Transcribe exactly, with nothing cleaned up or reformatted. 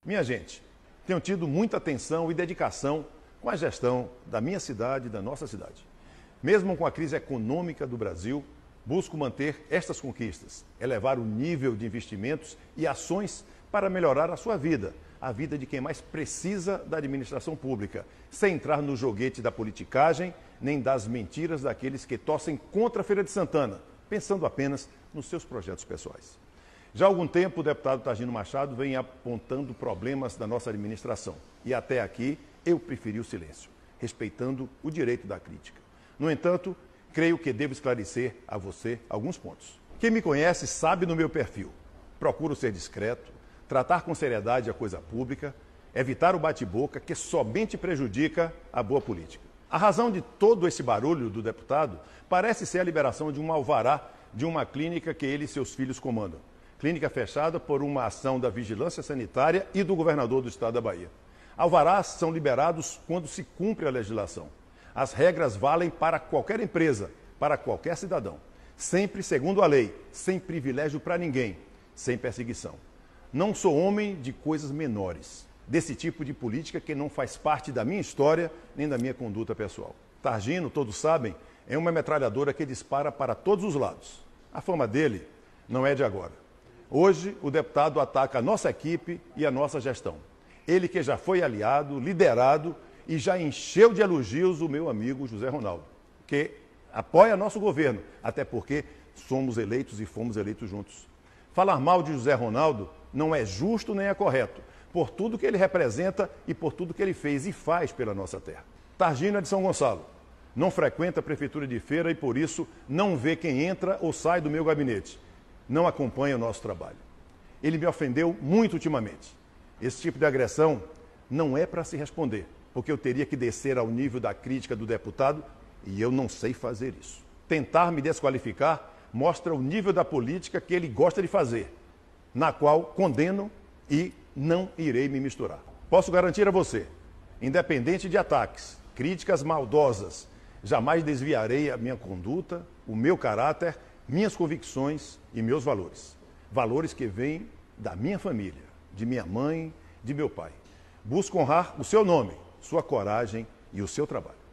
Minha gente, tenho tido muita atenção e dedicação com a gestão da minha cidade e da nossa cidade. Mesmo com a crise econômica do Brasil, busco manter estas conquistas, elevar o nível de investimentos e ações para melhorar a sua vida, a vida de quem mais precisa da administração pública, sem entrar no joguete da politicagem, nem das mentiras daqueles que torcem contra a Feira de Santana, pensando apenas nos seus projetos pessoais. Já há algum tempo, o deputado Targino Machado vem apontando problemas da nossa administração. E até aqui, eu preferi o silêncio, respeitando o direito da crítica. No entanto, creio que devo esclarecer a você alguns pontos. Quem me conhece sabe do meu perfil. Procuro ser discreto, tratar com seriedade a coisa pública, evitar o bate-boca que somente prejudica a boa política. A razão de todo esse barulho do deputado parece ser a liberação de um alvará de uma clínica que ele e seus filhos comandam. Clínica fechada por uma ação da Vigilância Sanitária e do governador do estado da Bahia. Alvarás são liberados quando se cumpre a legislação. As regras valem para qualquer empresa, para qualquer cidadão. Sempre segundo a lei, sem privilégio para ninguém, sem perseguição. Não sou homem de coisas menores, desse tipo de política que não faz parte da minha história nem da minha conduta pessoal. Targino, todos sabem, é uma metralhadora que dispara para todos os lados. A fama dele não é de agora. Hoje, o deputado ataca a nossa equipe e a nossa gestão. Ele que já foi aliado, liderado e já encheu de elogios o meu amigo José Ronaldo, que apoia nosso governo, até porque somos eleitos e fomos eleitos juntos. Falar mal de José Ronaldo não é justo nem é correto, por tudo que ele representa e por tudo que ele fez e faz pela nossa terra. Targino é de São Gonçalo, não frequenta a prefeitura de Feira e por isso não vê quem entra ou sai do meu gabinete. Não acompanha o nosso trabalho. Ele me ofendeu muito ultimamente. Esse tipo de agressão não é para se responder, porque eu teria que descer ao nível da crítica do deputado e eu não sei fazer isso. Tentar me desqualificar mostra o nível da política que ele gosta de fazer, na qual condeno e não irei me misturar. Posso garantir a você, independente de ataques, críticas maldosas, jamais desviarei a minha conduta, o meu caráter, minhas convicções e meus valores. Valores que vêm da minha família, de minha mãe, de meu pai. Busco honrar o seu nome, sua coragem e o seu trabalho.